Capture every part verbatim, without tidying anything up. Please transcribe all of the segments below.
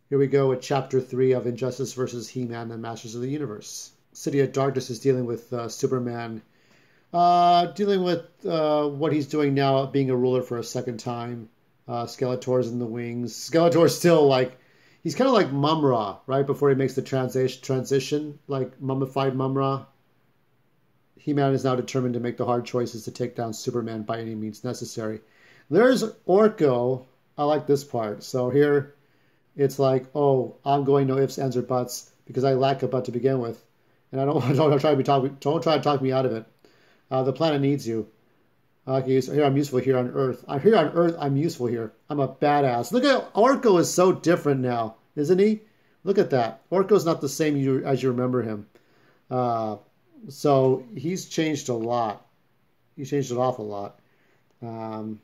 Here we go with Chapter three of Injustice versus He-Man and Masters of the Universe. City of Darkness is dealing with uh, Superman, uh, dealing with uh, what he's doing now, being a ruler for a second time. Uh, Skeletor's in the wings. Skeletor's still like, he's kind of like Mum-Ra, right? Before he makes the transi transition, like mummified Mum-Ra. He-Man is now determined to make the hard choices to take down Superman by any means necessary. There's Orko. I like this part. So here, it's like, oh, I'm going no ifs, ands, or buts because I lack a butt to begin with, and I don't don't try to be talk, don't try to talk me out of it. Uh, the planet needs you. Okay, so here I'm useful here on Earth. I'm here on Earth. I'm useful here. I'm a badass. Look at Orko is so different now, isn't he? Look at that. Orko's not the same you, as you remember him. Uh, so he's changed a lot. He's changed an awful lot. Um,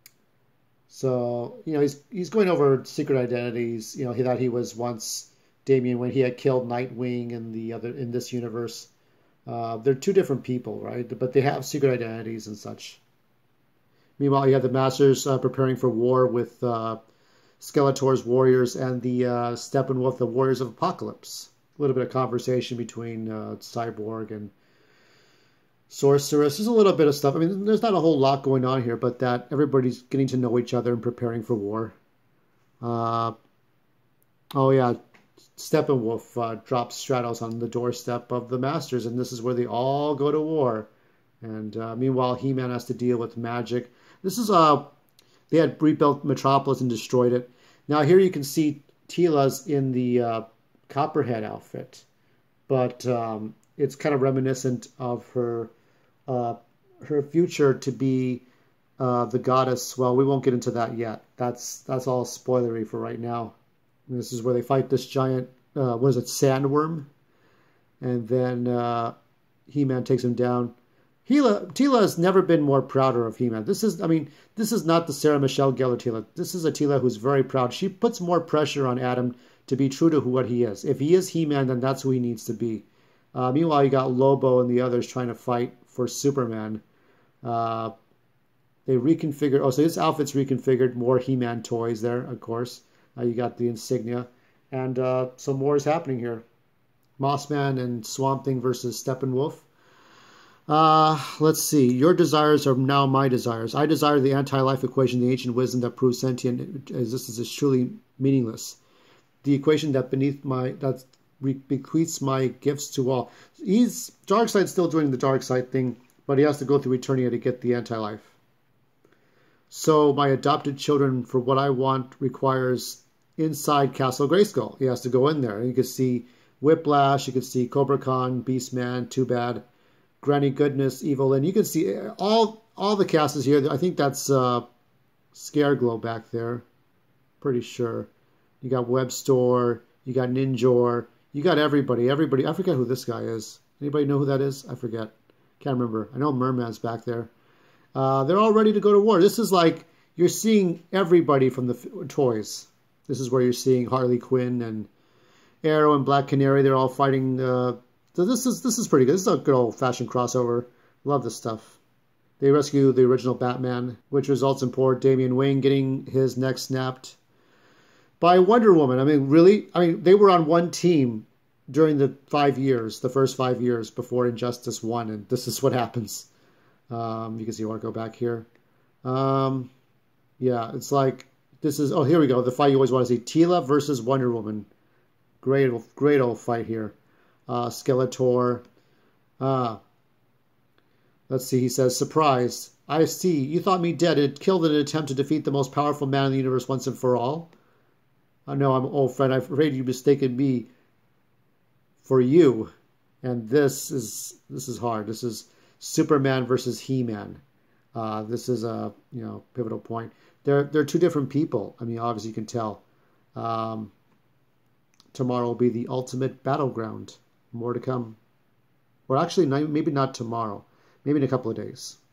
So, you know, he's he's going over secret identities, you know, he that he was once Damian when he had killed Nightwing in the other in this universe. Uh, they're two different people, right? But they have secret identities and such. Meanwhile, you have the Masters uh, preparing for war with uh, Skeletor's warriors and the uh, Steppenwolf, the Warriors of Apocalypse. A little bit of conversation between uh, Cyborg and Sorceress. There's a little bit of stuff. I mean, there's not a whole lot going on here, but that everybody's getting to know each other and preparing for war. Uh, oh, yeah. Steppenwolf uh, drops Stratos on the doorstep of the Masters, and this is where they all go to war. And uh, meanwhile, He-Man has to deal with magic. This is, uh, they had rebuilt Metropolis and destroyed it. Now, here you can see Teela's in the uh, Copperhead outfit, but um, it's kind of reminiscent of her Uh, her future to be uh, the goddess. Well, we won't get into that yet. That's that's all spoilery for right now. And this is where they fight this giant, uh, what is it, sandworm? And then uh, He-Man takes him down. Teela, Teela has never been more prouder of He-Man. This is, I mean, this is not the Sarah Michelle Gellar Teela. This is a Teela who's very proud. She puts more pressure on Adam to be true to who what he is. If he is He-Man, then that's who he needs to be. Uh, meanwhile, you got Lobo and the others trying to fight for Superman. Uh, they reconfigured. Oh, so this outfit's reconfigured. More He-Man toys there, of course. Uh, you got the insignia. And uh, some more is happening here. Mossman and Swamp Thing versus Steppenwolf. Uh, let's see. Your desires are now my desires. I desire the anti-life equation, the ancient wisdom that proves sentient existence is truly meaningless. The equation that beneath my... that's bequeaths my gifts to all. He's Darkseid's still doing the Darkseid thing, but he has to go through Eternia to get the anti-life. So my adopted children, for what I want, requires inside Castle Grayskull. He has to go in there. You can see Whiplash, you can see Cobra Khan, Beastman, Too Bad, Granny Goodness, Evil, and you can see all all the cast is here. I think that's uh, Scareglow back there. Pretty sure. You got Webstore, you got Ninjor. You got everybody, everybody. I forget who this guy is. Anybody know who that is? I forget. Can't remember. I know Merman's back there. Uh, they're all ready to go to war. This is like, you're seeing everybody from the toys. This is where you're seeing Harley Quinn and Arrow and Black Canary. They're all fighting. Uh, so this is this is pretty good. This is a good old-fashioned crossover. Love this stuff. They rescue the original Batman, which results in poor Damian Wayne getting his neck snapped by Wonder Woman. I mean, really? I mean, they were on one team during the five years, the first five years before Injustice won, and this is what happens. Um, you can see Orko back here. Um, yeah, it's like, this is, oh, here we go. The fight you always want to see. Teela versus Wonder Woman. Great, great old fight here. Uh, Skeletor. Uh, let's see, he says, surprise. I see. You thought me dead and killed in an attempt to defeat the most powerful man in the universe once and for all. I know I'm an old friend. I'm afraid you mistaken me for you. And this is this is hard. This is Superman versus He-Man. Uh, this is a you know pivotal point. They're they're two different people. I mean, obviously you can tell. Um, tomorrow will be the ultimate battleground. More to come. Or actually, maybe not tomorrow. Maybe in a couple of days.